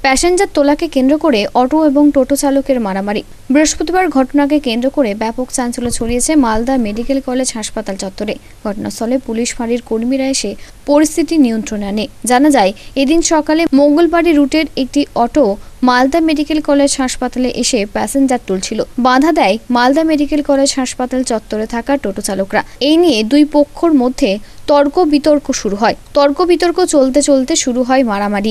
Passenger তোলাকে কেন্দ্র করে auto এবং টোটো চালকের মারামারি। বৃহস্পতিবার ঘটনাকে কেন্দ্র করে ব্যাপক চাঞ্চল্য ছড়িয়েছে মালদা মেডিকেল কলেজ হাসপাতাল চত্বরে। ঘটনাস্থলে পুলিশ ফাঁড়ির কর্মীরা এসে পরিস্থিতি নিয়ন্ত্রণে আনে। জানা যায়, এদিন সকালে মঙ্গলবাড়ি রুটের একটি অটো মালদা মেডিকেল কলেজ হাসপাতালে এসে প্যাসেঞ্জার তুলছিল। বাধা দেয় মালদা মেডিকেল কলেজ হাসপাতাল চত্বরে থাকা টোটো চালকরা। এই নিয়ে দুই পক্ষের মধ্যে তর্ক বিতর্ক শুরু হয়। তর্ক বিতর্ক চলতে চলতে শুরু হয় মারামারি।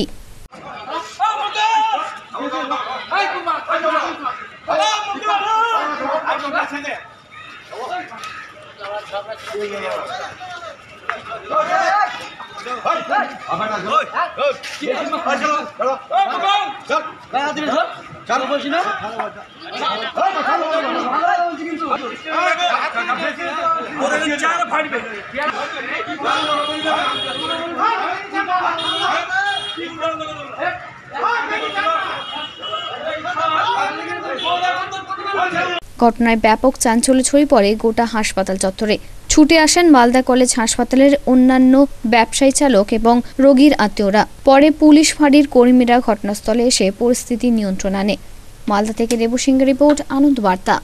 ঘটনায় ব্যাপক চাঞ্চল্য ছড়িয়ে পড়ে গোটা হাসপাতাল চত্বরে। ছুটে আসেন মালদা কলেজ হাসপাতালের অন্যান্য ব্যবসায়ী চালক এবং রোগীর আত্মীয়রা। পরে পুলিশ ফাঁড়ির কর্মীরা ঘটনাস্থলে এসে পরিস্থিতি নিয়ন্ত্রণে আনে। মালদা থেকে দেবসিংহের রিপোর্ট, আনন্দ বার্তা।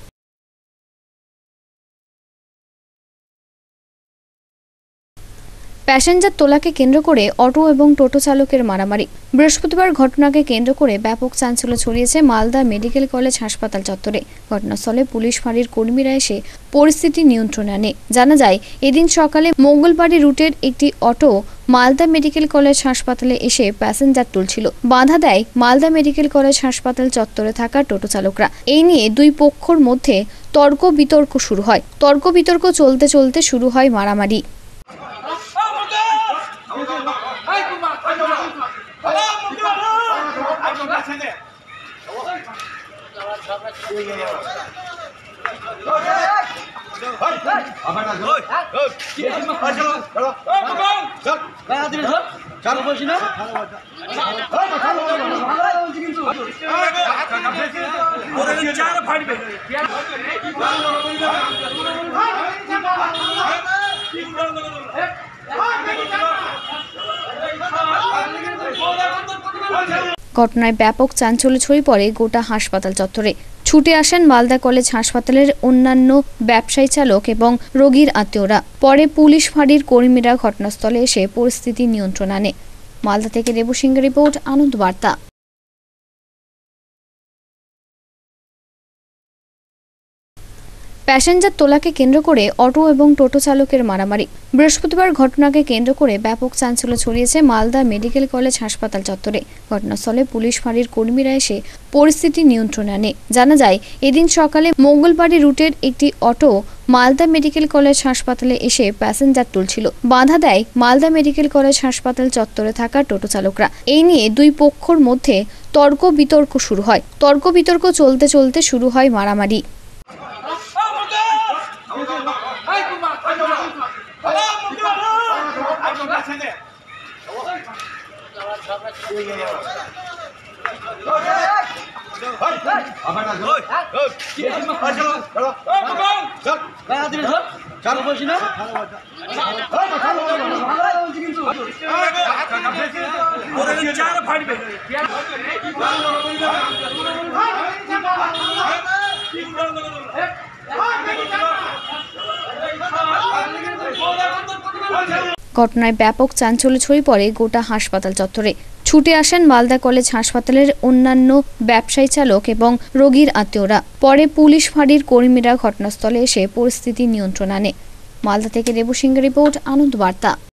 প্যাসেঞ্জার তোলাকে কেন্দ্র করে অটো এবং টোটো চালকের মারামারি। বৃহস্পতিবার ঘটনাকে কেন্দ্র করে ব্যাপক চাঞ্চল্য ছড়িয়েছে মালদা মেডিকেল কলেজ হাসপাতাল চত্বরে। ঘটনাস্থলে পুলিশ ফাঁড়ির কর্মীরা এসে পরিস্থিতি নিয়ন্ত্রণে আনে। জানা যায়, এদিন সকালে মঙ্গলবাড়ি রুটের একটি অটো মালদা মেডিকেল কলেজ হাসপাতালে এসে প্যাসেঞ্জার তুলছিল। বাধা দেয় মালদা মেডিকেল কলেজ হাসপাতাল চত্বরে থাকা টোটো চালকরা। এই নিয়ে দুই পক্ষের মধ্যে তর্ক বিতর্ক শুরু হয়। তর্ক বিতর্ক চলতে চলতে শুরু হয় মারামারি। ঘটনায় ব্যাপক চাঞ্চল্য ছড়িয়ে পড়ে গোটা হাসপাতাল চত্বরে। ছুটে আসেন মালদা কলেজ হাসপাতালের অন্যান্য ব্যবসায়ী চালক এবং রোগীর আত্মীয়রা। পরে পুলিশ ফাঁড়ির কর্মীরা ঘটনাস্থলে এসে পরিস্থিতি নিয়ন্ত্রণে আনে। মালদা থেকে দেবসিংহের রিপোর্ট, আনন্দ বার্তা। প্যাসেঞ্জার তোলাকে কেন্দ্র করে অটো এবং টোটো চালকের মারামারি। বৃহস্পতিবার ঘটনাকে কেন্দ্র করে ব্যাপক চাঞ্চল্য ছড়িয়েছে মালদা মেডিকেল কলেজ হাসপাতাল চত্বরে। ঘটনাস্থলে পুলিশ ফাঁড়ির কর্মীরা এসে পরিস্থিতি নিয়ন্ত্রণে আনে। জানা যায়, এদিন সকালে মঙ্গলবাড়ি রুটের একটি অটো মালদা মেডিকেল কলেজ হাসপাতালে এসে প্যাসেঞ্জার তুলছিল। বাধা দেয় মালদা মেডিকেল কলেজ হাসপাতাল চত্বরে থাকা টোটো চালকরা। এই নিয়ে দুই পক্ষের মধ্যে তর্ক বিতর্ক শুরু হয়। তর্ক বিতর্ক চলতে চলতে শুরু হয় মারামারি। ঘটনায় ব্যাপক চাঞ্চল্য ছড়িয়ে পড়ে গোটা হাসপাতাল চত্বরে। ছুটে আসেন মালদা কলেজ হাসপাতালের অন্যান্য ব্যবসায়ী চালক এবং রোগীর আত্মীয়রা। পরে পুলিশ ফাঁড়ির কর্মীরা ঘটনাস্থলে এসে পরিস্থিতি নিয়ন্ত্রণে আনে। মালদা থেকে দেবসিংহের রিপোর্ট, আনন্দ বার্তা।